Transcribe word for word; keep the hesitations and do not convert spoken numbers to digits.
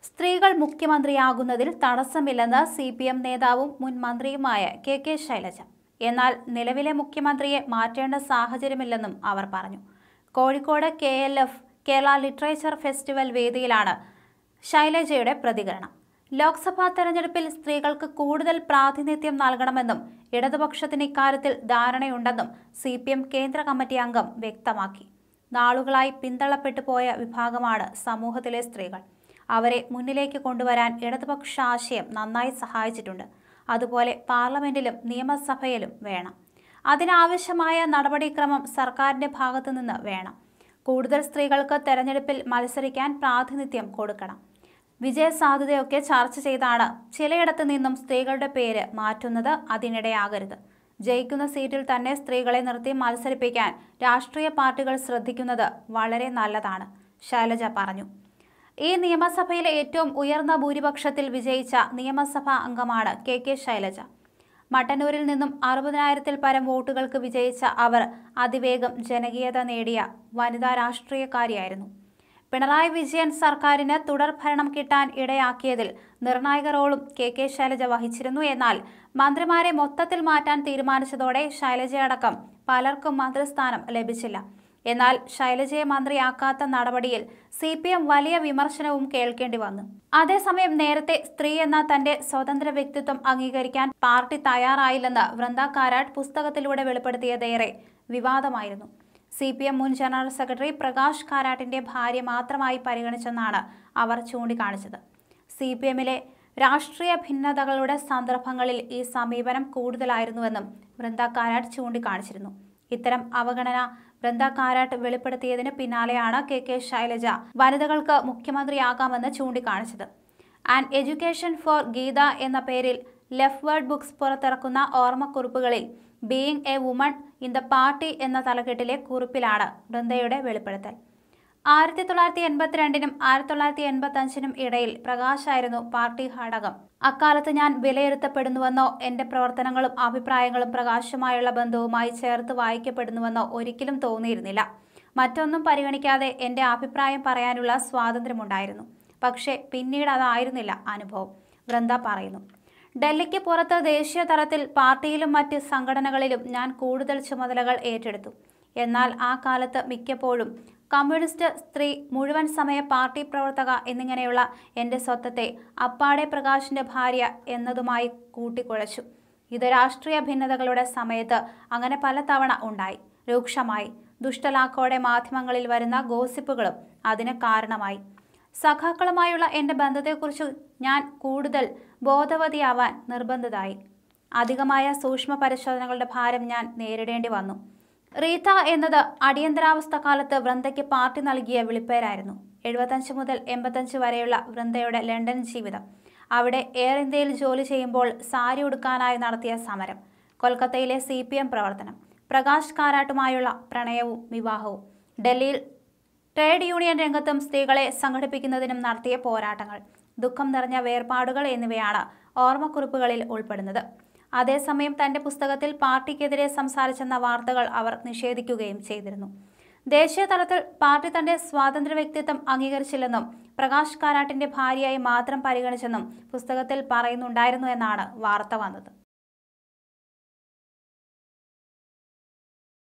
സ്ത്രീകൾ മുഖ്യമന്ത്രിയാകുന്നതിൽ തടസ്സമില്ലെന്ന് സി പി എം നേതാവും മുൻ മന്ത്രിയുമായ കെ കെ ശൈലജ. എന്നാൽ നിലവിലെ മുഖ്യമന്ത്രിയെ മാറ്റേണ്ട സാഹചര്യമില്ലെന്നും അവർ പറഞ്ഞു. Kozhikode K L F Kerala literature festival വേദിയിലാണ് ശൈലജയുടെ പ്രതികരണം. ലോക്സഭാ തെരഞ്ഞെടുപ്പിൽ സ്ത്രീകൾക്ക് കൂടുതൽ പ്രാതിനിധ്യം നൽകണമെന്നും ഇടതുപക്ഷത്തിന് ഇക്കാര്യത്തിൽ ധാരണയുണ്ടെന്നും സി പി എം കേന്ദ്ര കമ്മിറ്റി അംഗം വ്യക്തമാക്കി. നാളുകളായി പിന്തള്ളപ്പെട്ടു പോയ വിഭാഗമാണ് സമൂഹത്തിലെ സ്ത്രീകൾ. അവരെ മുന്നിലേക്ക് കൊണ്ടുവരാൻ ഇടതുപക്ഷ ആശയം നന്നായി സഹായിച്ചിട്ടുണ്ട്. അതുപോലെ പാർലമെന്റിലും നിയമസഭയിലും വേണം. അതിനാവശ്യമായ നടപടിക്രമം സർക്കാരിന്റെ ഭാഗത്തു നിന്ന് വേണം. കൂടുതൽ സ്ത്രീകൾക്ക് തെരഞ്ഞെടുപ്പിൽ മത്സരിക്കാൻ പ്രാതിനിധ്യം കൊടുക്കണം. വിജയ സാധ്യതയൊക്കെ ചർച്ച ചെയ്താണ് ചിലയിടത്തു നിന്നും സ്ത്രീകളുടെ പേര് മാറ്റുന്നത്. അതിനിടെയാകരുത്. ജയിക്കുന്ന സീറ്റിൽ തന്നെ സ്ത്രീകളെ നിർത്തി മത്സരിപ്പിക്കാൻ രാഷ്ട്രീയ പാർട്ടികൾ ശ്രദ്ധിക്കുന്നത് വളരെ നല്ലതാണ്, ശൈലജ പറഞ്ഞു. ഈ നിയമസഭയിലെ ഏറ്റവും ഉയർന്ന ഭൂരിപക്ഷത്തിൽ വിജയിച്ച നിയമസഭാ അംഗമാണ് കെ കെ ശൈലജ. മട്ടന്നൂരിൽ നിന്നും അറുപതിനായിരത്തിൽ പരം വോട്ടുകൾക്ക് വിജയിച്ച അവർ അതിവേഗം ജനകീയത നേടിയ വനിതാ രാഷ്ട്രീയക്കാരിയായിരുന്നു. പിണറായി വിജയൻ സർക്കാരിന് തുടർഭരണം കിട്ടാൻ ഇടയാക്കിയതിൽ നിർണായക റോളും കെ കെ ശൈലജ വഹിച്ചിരുന്നു. എന്നാൽ മന്ത്രിമാരെ മൊത്തത്തിൽ മാറ്റാൻ തീരുമാനിച്ചതോടെ ശൈലജയടക്കം പലർക്കും മന്ത്രിസ്ഥാനം ലഭിച്ചില്ല. എന്നാൽ ശൈലജയെ മന്ത്രിയാക്കാത്ത നടപടിയിൽ സി പി എം വലിയ വിമർശനവും കേൾക്കേണ്ടി വന്നു. അതേസമയം നേരത്തെ സ്ത്രീ എന്ന തന്റെ സ്വതന്ത്ര വ്യക്തിത്വം അംഗീകരിക്കാൻ പാർട്ടി തയ്യാറായില്ലെന്ന് വൃന്ദ കാരാട്ട് പുസ്തകത്തിലൂടെ വെളിപ്പെടുത്തിയതേറെ വിവാദമായിരുന്നു. സി പി എം മുൻ ജനറൽ സെക്രട്ടറി പ്രകാശ് കാരാട്ടിന്റെ ഭാര്യ മാത്രമായി പരിഗണിച്ചെന്നാണ് അവർ ചൂണ്ടിക്കാണിച്ചത്. സി പി എമ്മിലെ രാഷ്ട്രീയ ഭിന്നതകളുടെ സന്ദർഭങ്ങളിൽ ഈ സമീപനം കൂടുതലായിരുന്നുവെന്നും വൃന്ദ കാരാട്ട് ചൂണ്ടിക്കാണിച്ചിരുന്നു. ഇത്തരം അവഗണന വൃന്ദ കാരാട്ട് വെളിപ്പെടുത്തിയതിന് പിന്നാലെയാണ് കെ കെ ശൈലജ വനിതകൾക്ക് മുഖ്യമന്ത്രിയാകാമെന്ന് ചൂണ്ടിക്കാണിച്ചത്. ആൻ എഡ്യൂക്കേഷൻ ഫോർ ഗീത എന്ന പേരിൽ ലെഫ്റ്റ് വേർഡ് ബുക്സ് പുറത്തിറക്കുന്ന ഓർമ്മക്കുറിപ്പുകളിൽ being a woman in the party എന്ന തലക്കെട്ടിലെ കുറിപ്പിലാണ് വൃന്ദയുടെ വെളിപ്പെടുത്തൽ. ആയിരത്തി തൊള്ളായിരത്തി എൺപത്തിരണ്ടിനും ആയിരത്തി തൊള്ളായിരത്തി എൺപത്തി അഞ്ചിനും ഇടയിൽ പ്രകാശായിരുന്നു പാർട്ടി ഘടകം. അക്കാലത്ത് ഞാൻ വിലയിരുത്തപ്പെടുന്നുവെന്നോ എന്റെ പ്രവർത്തനങ്ങളും അഭിപ്രായങ്ങളും പ്രകാശുമായുള്ള ബന്ധവുമായി ചേർത്ത് വായിക്കപ്പെടുന്നുവെന്നോ ഒരിക്കലും തോന്നിയിരുന്നില്ല. മറ്റൊന്നും പരിഗണിക്കാതെ എന്റെ അഭിപ്രായം പറയാനുള്ള സ്വാതന്ത്ര്യമുണ്ടായിരുന്നു. പക്ഷേ പിന്നീട് അതായിരുന്നില്ല അനുഭവം, വൃന്ദ പറയുന്നു. ഡൽഹിക്ക് പുറത്ത് ദേശീയ തലത്തിൽ പാർട്ടിയിലും മറ്റ് സംഘടനകളിലും ഞാൻ കൂടുതൽ ചുമതലകൾ ഏറ്റെടുത്തു. എന്നാൽ ആ കാലത്ത് മിക്കപ്പോഴും കമ്മ്യൂണിസ്റ്റ് സ്ത്രീ, മുഴുവൻ സമയ പാർട്ടി പ്രവർത്തക എന്നിങ്ങനെയുള്ള എൻ്റെ സ്വത്വത്തെ അപ്പാടെ പ്രകാശിന്റെ ഭാര്യ എന്നതുമായി കൂട്ടിക്കുഴച്ചു. ഇത് രാഷ്ട്രീയ ഭിന്നതകളുടെ സമയത്ത് അങ്ങനെ പലതവണ ഉണ്ടായി. രൂക്ഷമായി. ദുഷ്ടലാക്കോടെ മാധ്യമങ്ങളിൽ വരുന്ന ഗോസിപ്പുകളും അതിന് കാരണമായി. സഖാക്കളുമായുള്ള എൻ്റെ ബന്ധത്തെക്കുറിച്ച് ഞാൻ കൂടുതൽ ബോധവതിയാവാൻ നിർബന്ധിതയായി. അധികമായ സൂക്ഷ്മ പരിശോധനകളുടെ ഭാരം ഞാൻ നേരിടേണ്ടി വന്നു. റീത്ത എന്നത് അടിയന്തരാവസ്ഥ കാലത്ത് വൃന്ദയ്ക്ക് പാർട്ടി നൽകിയ വിളിപ്പേരായിരുന്നു. എഴുപത്തഞ്ച് മുതൽ എൺപത്തഞ്ച് വരെയുള്ള വൃന്ദയുടെ ലണ്ടൻ ജീവിതം, അവിടെ എയർ ഇന്ത്യയിൽ ജോലി ചെയ്യുമ്പോൾ സാരി ഉടുക്കാനായി നടത്തിയ സമരം, കൊൽക്കത്തയിലെ സി പി എം പ്രവർത്തനം, പ്രകാശ് കാരാട്ടുമായുള്ള പ്രണയവും വിവാഹവും, ഡൽഹിയിൽ ട്രേഡ് യൂണിയൻ രംഗത്തും സ്ത്രീകളെ സംഘടിപ്പിക്കുന്നതിനും നടത്തിയ പോരാട്ടങ്ങൾ, ദുഃഖം നിറഞ്ഞ വേർപാടുകൾ എന്നിവയാണ് ഓർമ്മക്കുറിപ്പുകളിൽ ഉൾപ്പെടുന്നത്. അതേസമയം തന്റെ പുസ്തകത്തിൽ പാർട്ടിക്കെതിരെ സംസാരിച്ചെന്ന വാർത്തകൾ അവർ നിഷേധിക്കുകയും ചെയ്തിരുന്നു. ദേശീയ തലത്തിൽ പാർട്ടി തന്റെ സ്വാതന്ത്ര്യ വ്യക്തിത്വം അംഗീകരിച്ചില്ലെന്നും പ്രകാശ് കാരാട്ടിന്റെ ഭാര്യയായി മാത്രം പരിഗണിച്ചെന്നും പുസ്തകത്തിൽ പറയുന്നുണ്ടായിരുന്നു എന്നാണ് വാർത്ത വന്നത്.